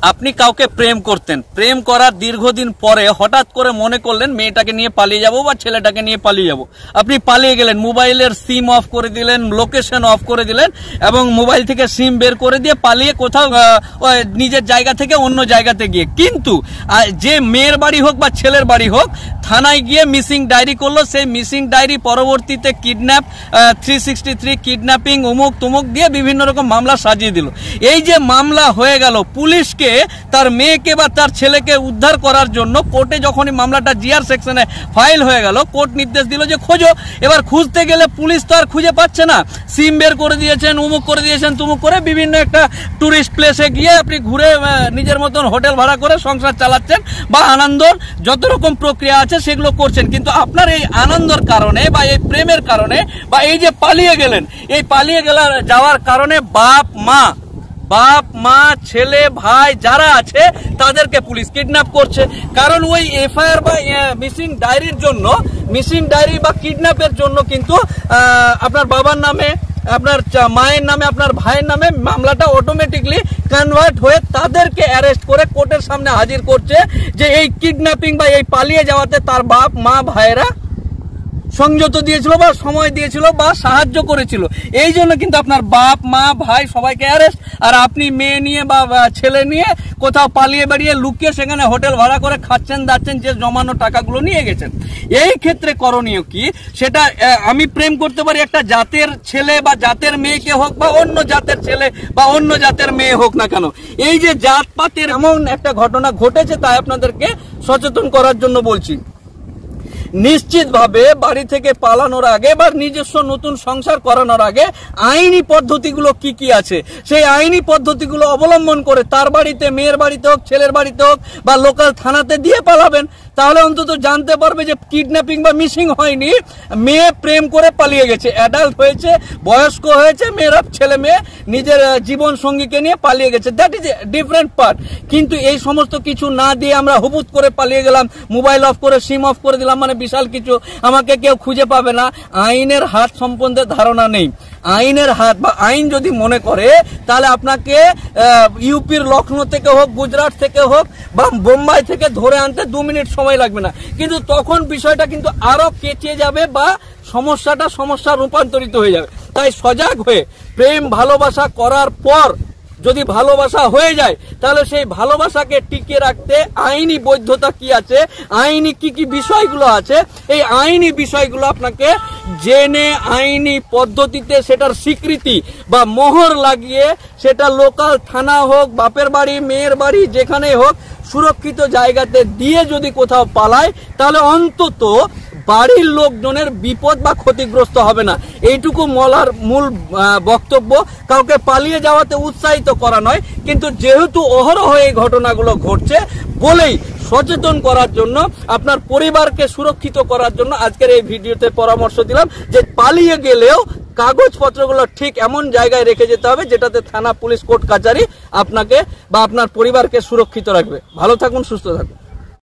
আপনি কাউকে প্রেম করতেন, প্রেম করার দীর্ঘদিন পরে হঠাৎ করে মনে করলেন মেয়েটাকে নিয়ে পালিয়ে যাব বা ছেলেটাকে নিয়ে পালিয়ে যাব। আপনি পালিয়ে গেলেন, মোবাইলের সিম অফ করে দিলেন, লোকেশন অফ করে দিলেন এবং মোবাইল থেকে সিম বের করে দিয়ে পালিয়ে কোথাও নিজের জায়গা থেকে অন্য জায়গাতে গিয়ে, কিন্তু যে মেয়ের বাড়ি হোক বা ছেলের বাড়ি হোক থানায় গিয়ে মিসিং ডায়েরি করলো। সেই মিসিং ডায়েরি পরবর্তীতে কিডন্যাপ, 363 কিডন্যাপিং, অমুক তুমুক দিয়ে বিভিন্ন রকম মামলা সাজিয়ে দিল। এই যে মামলা হয়ে গেল, পুলিশকে তার মেয়েকে বা তার ছেলেকে উদ্ধার করার জন্য কোর্টে যখনই মামলাটা জিআর সেকশনে ফাইল হয়ে গেল, কোর্ট নির্দেশ দিল যে খোঁজো। এবার খুঁজতে গেলে পুলিশ তো আর খুঁজে পাচ্ছে না, সিম বের করে দিয়েছেন, উমুক করে দিয়েছেন, তুমুক করে বিভিন্ন একটা টুরিস্ট প্লেসে গিয়ে আপনি ঘুরে নিজের মতন হোটেল ভাড়া করে সংসার চালাচ্ছেন বা আনন্দর যত রকম প্রক্রিয়া আছে সেগুলো করছেন। কিন্তু আপনার এই আনন্দর কারণে বা এই প্রেমের কারণে বা এই যে পালিয়ে গেলেন, এই পালিয়ে যাওয়ার কারণে বাপ মা ছেলে ভাই যারা আছে তাদেরকে পুলিশ কিডন্যাপ করছে। কারণ ওই এফআইআর বা মিসিং ডায়েরির জন্য, মিসিং ডায়েরি বা কিডন্যাপের জন্য কিন্তু আপনার বাবার নামে, আপনার মায়ের নামে, আপনার ভাইয়ের নামে মামলাটা অটোমেটিকলি কনভার্ট হয়ে তাদেরকে অ্যারেস্ট করে কোর্টের সামনে হাজির করছে যে এই কিডন্যাপিং বা এই পালিয়ে যাওয়াতে তার বাপ মা ভাইয়েরা সংযত দিয়েছিল বা সময় দিয়েছিল বা সাহায্য করেছিল। এই জন্য কিন্তু আপনার বাপ মা ভাই সবাইকে অ্যারেস্ট, আর আপনি মেয়ে নিয়ে বা ছেলে নিয়ে কোথাও পালিয়ে বেরিয়ে লুকিয়ে সেখানে হোটেল ভাড়া করে খাচ্ছেন দাচ্ছেন, যে জমানো টাকাগুলো নিয়ে গেছেন। এই ক্ষেত্রে করণীয় কি, সেটা আমি প্রেম করতে পারি একটা জাতের ছেলে বা জাতের মেয়েকে হোক বা অন্য জাতের ছেলে বা অন্য জাতের মেয়ে হোক না কেন, এই যে জাতপাতের এমন একটা ঘটনা ঘটেছে তাই আপনাদেরকে সচেতন করার জন্য বলছি। নিশ্চিতভাবে বাড়ি থেকে পালানোর আগে বা নিজস্ব নতুন সংসার করানোর আগে আইনি পদ্ধতিগুলো কি কি আছে সেই আইনি পদ্ধতিগুলো অবলম্বন করে তার বাড়িতে, মেয়ের বাড়িতে হোক, ছেলের বাড়িতে হোক বা লোকাল থানাতে দিয়ে পালাবেন। তাহলে অন্তত জানতে পারবে যে কিডন্যাপিং বা মিসিং হয়নি, মেয়ে প্রেম করে পালিয়ে গেছে, অ্যাডাল্ট হয়েছে, বয়স্ক হয়েছে, মেয়েরা ছেলে মেয়ে নিজের জীবন সঙ্গীকে নিয়ে পালিয়ে গেছে। That is a different part. কিন্তু এই সমস্ত কিছু না দিয়ে আমরা হুবুত করে পালিয়ে গেলাম, মোবাইল অফ করে সিম অফ করে দিলাম, মানে বিশাল কিছু, আমাকে কেউ খুঁজে পাবে না। আইনের হাত সম্বন্ধে ধারণা নেই। আইনের হাত বা আইন যদি মনে করে তাহলে আপনাকে ইউপির লখনৌ থেকে হোক, গুজরাট থেকে হোক বা বোম্বাই থেকে ধরে আনতে 2 মিনিট সময় লাগবে না। কিন্তু তখন বিষয়টা কিন্তু আরো কেটে যাবে বা সমস্যা রূপান্তরিত হয়ে যাবে। তাই সজাগ হয়ে প্রেম ভালোবাসা করার পর যদি ভালোবাসা হয়ে যায় তাহলে সেই ভালোবাসাকে টিকিয়ে রাখতে আইনি বৈধতা কি আছে, আইনি কি কি বিষয়গুলো আছে, এই আইনি বিষয়গুলো আপনাকে জেনে আইনি পদ্ধতিতে সেটার স্বীকৃতি বা মোহর লাগিয়ে সেটা লোকাল থানা হোক, বাপের বাড়ি, মেয়ের বাড়ি, যেখানে হোক সুরক্ষিত জায়গাতে দিয়ে যদি কোথাও পালায় তাহলে অন্তত বাড়ির লোকজনের বিপদ বা ক্ষতিগ্রস্ত হবে না। এইটুকু মলার মূল বক্তব্য। কাউকে পালিয়ে যাওয়াতে উৎসাহিত করা নয়, কিন্তু যেহেতু অহরহ এই ঘটনাগুলো ঘটছে বলেই সচেতন করার জন্য, আপনার পরিবারকে সুরক্ষিত করার জন্য আজকের এই ভিডিওতে পরামর্শ দিলাম যে পালিয়ে গেলেও কাগজপত্রগুলো ঠিক এমন জায়গায় রেখে যেতে হবে যেটাতে থানা, পুলিশ, কোর্ট কাচারি আপনাকে বা আপনার পরিবারকে সুরক্ষিত রাখবে। ভালো থাকুন, সুস্থ থাকুন।